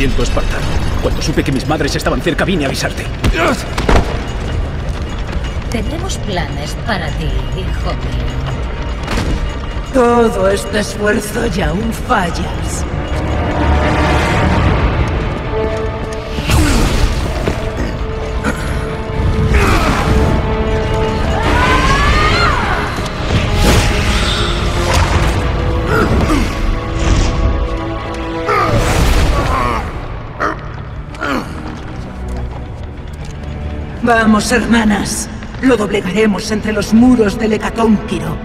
entrenamiento espartano. Cuando supe que mis madres estaban cerca, vine a avisarte. Tenemos planes para ti, hijo mío. Todo este esfuerzo y aún fallas. Vamos, hermanas. Lo doblegaremos entre los muros del Hecatónquiro.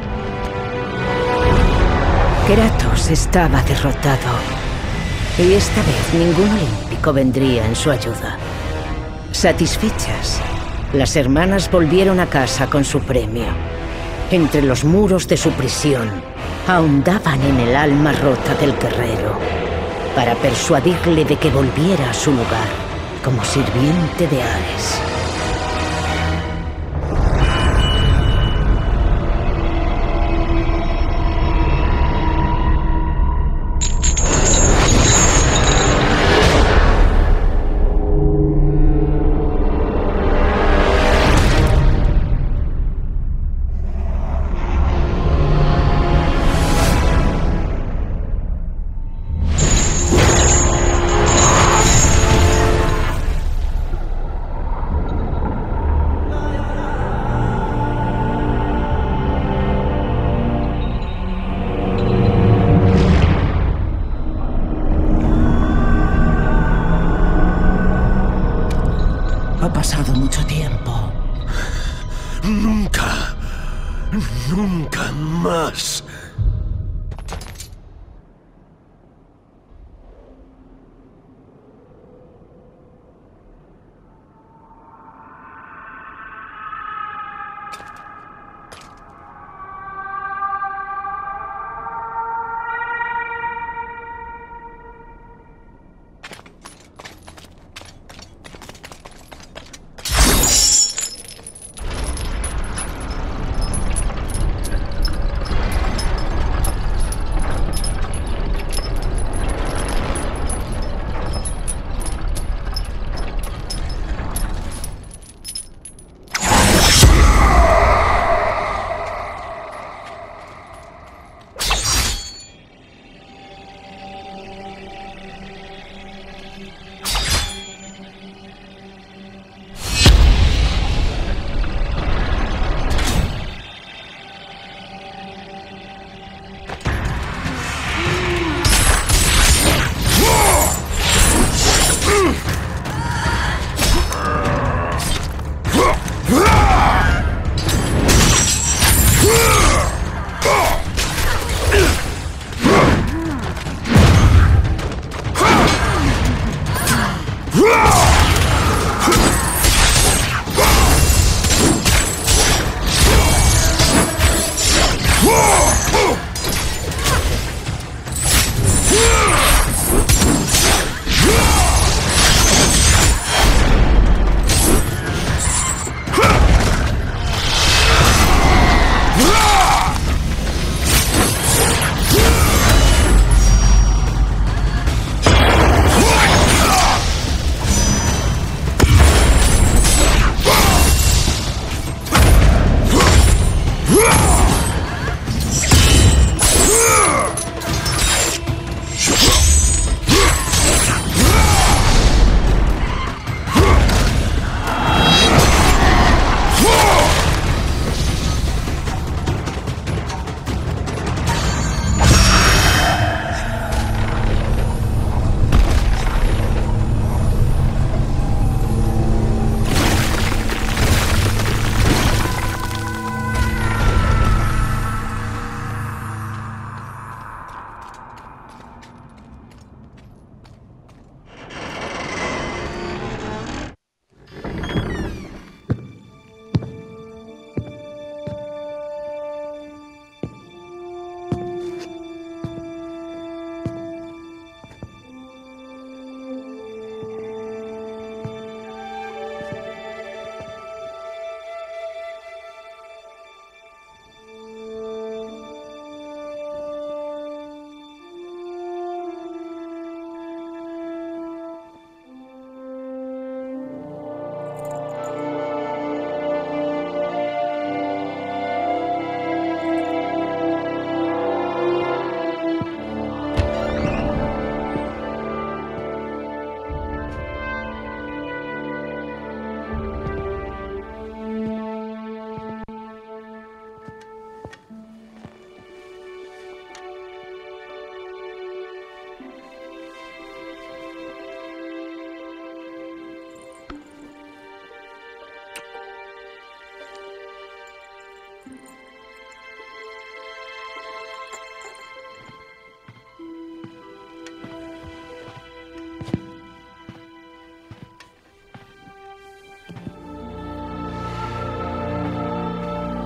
Kratos estaba derrotado. Y esta vez ningún olímpico vendría en su ayuda. Satisfechas, las hermanas volvieron a casa con su premio. Entre los muros de su prisión, ahondaban en el alma rota del guerrero, para persuadirle de que volviera a su lugar como sirviente de Ares. Ha pasado mucho tiempo. Nunca. Nunca más.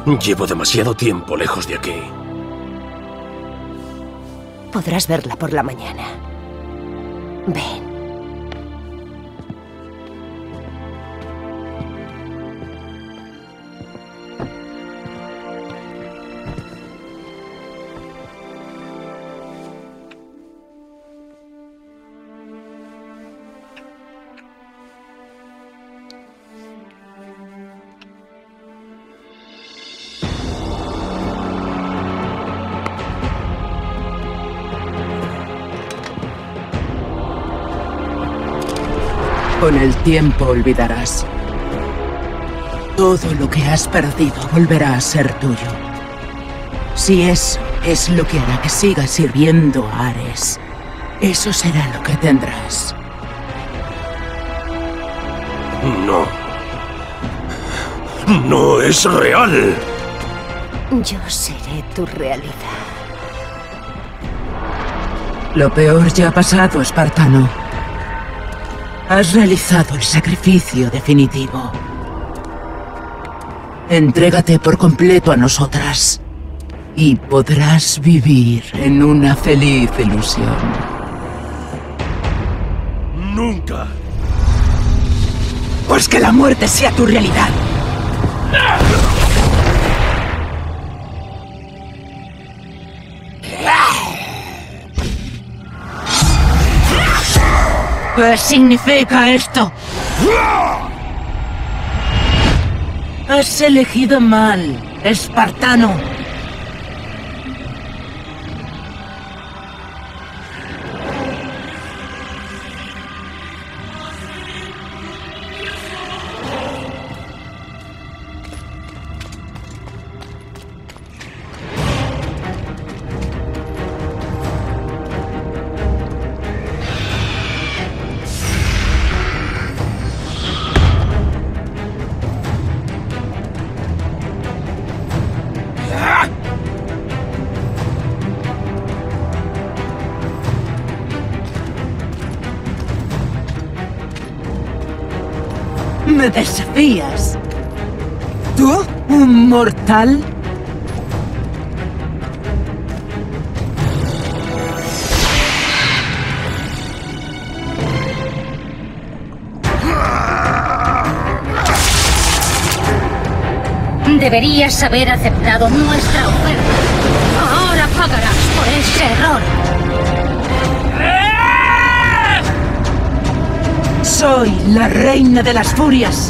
Llevo demasiado tiempo lejos de aquí. Podrás verla por la mañana. Ven. Con el tiempo olvidarás. Todo lo que has perdido volverá a ser tuyo. Si eso es lo que hará que sigas sirviendo a Ares, eso será lo que tendrás. No. No es real. Yo seré tu realidad. Lo peor ya ha pasado, espartano. Has realizado el sacrificio definitivo. Entrégate por completo a nosotras y podrás vivir en una feliz ilusión. Nunca. Pues que la muerte sea tu realidad. ¿Qué significa esto? Has elegido mal, espartano. ¿Me desafías? ¿Tú, un mortal? Deberías haber aceptado nuestra oferta. Ahora pagarás por ese error. Soy la reina de las furias.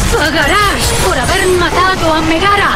¡Pagarás por haber matado a Megara!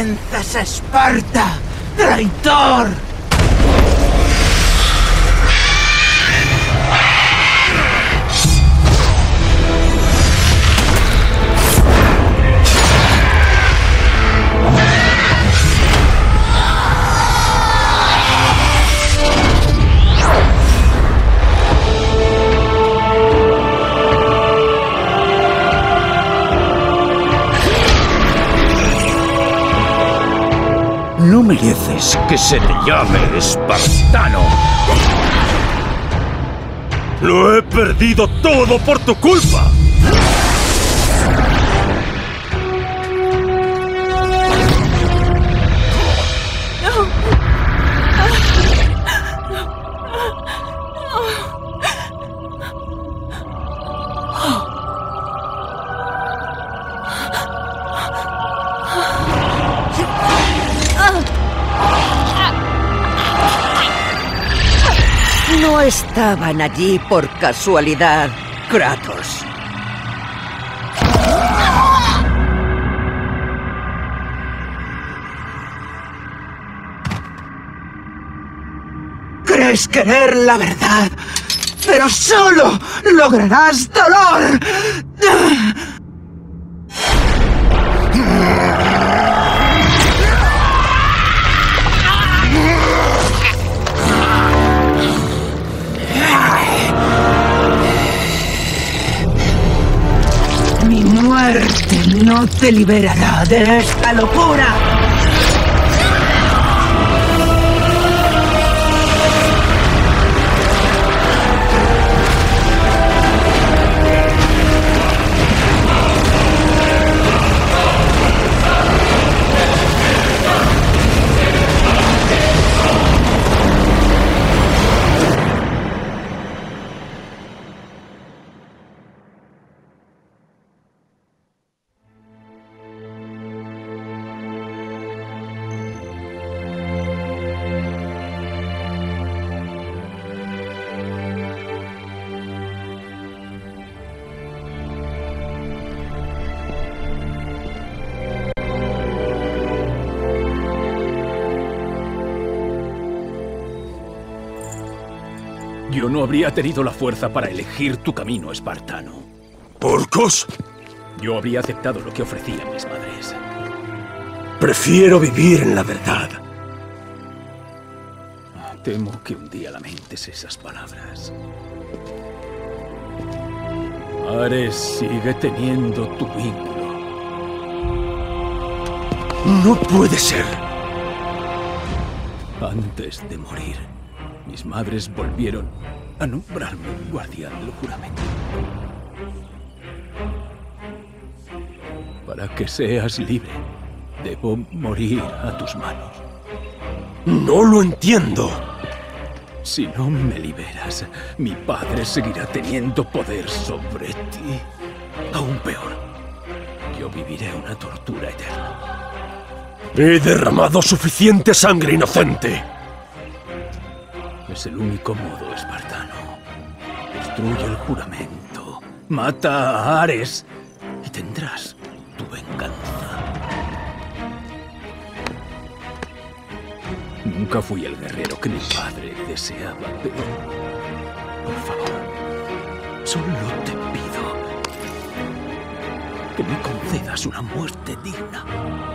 avergüenzas a Esparta, traidor! No mereces que se te llame espartano. ¡Lo he perdido todo por tu culpa! No estaban allí por casualidad, Kratos. Crees querer la verdad, pero solo lograrás dolor. Mi muerte no te liberará de esta locura. Yo no habría tenido la fuerza para elegir tu camino, espartano. ¿Porcos? Yo habría aceptado lo que ofrecían mis madres. Prefiero vivir en la verdad. Temo que un día lamentes esas palabras. Ares sigue teniendo tu vínculo. No puede ser. Antes de morir, mis madres volvieron a nombrarme guardián del juramento. Para que seas libre, debo morir a tus manos. No lo entiendo. Si no me liberas, mi padre seguirá teniendo poder sobre ti. Aún peor, yo viviré una tortura eterna. He derramado suficiente sangre inocente. Es el único modo, espartano. Destruye el juramento. Mata a Ares y tendrás tu venganza. Nunca fui el guerrero que mi padre deseaba, pero... por favor, solo te pido que me concedas una muerte digna.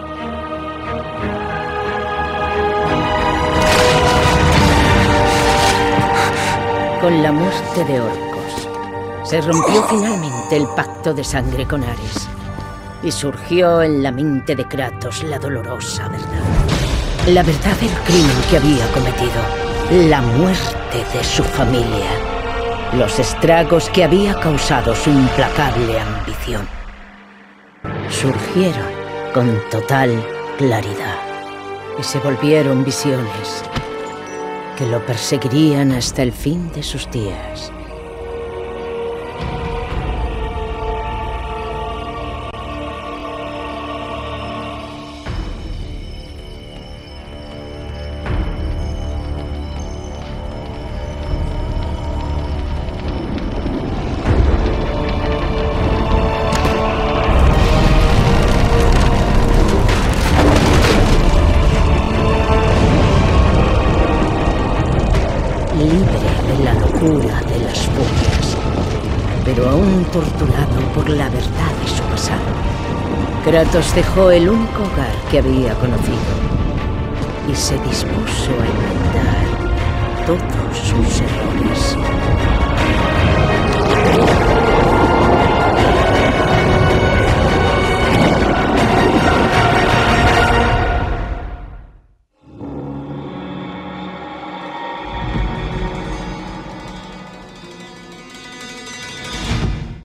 Con la muerte de Orcos, se rompió finalmente el pacto de sangre con Ares y surgió en la mente de Kratos la dolorosa verdad. La verdad del crimen que había cometido, la muerte de su familia, los estragos que había causado su implacable ambición. Surgieron con total claridad y se volvieron visiones que lo perseguirían hasta el fin de sus días. libre de la locura de las furias, pero aún torturado por la verdad de su pasado. Kratos dejó el único hogar que había conocido y se dispuso a enmendar todos sus errores.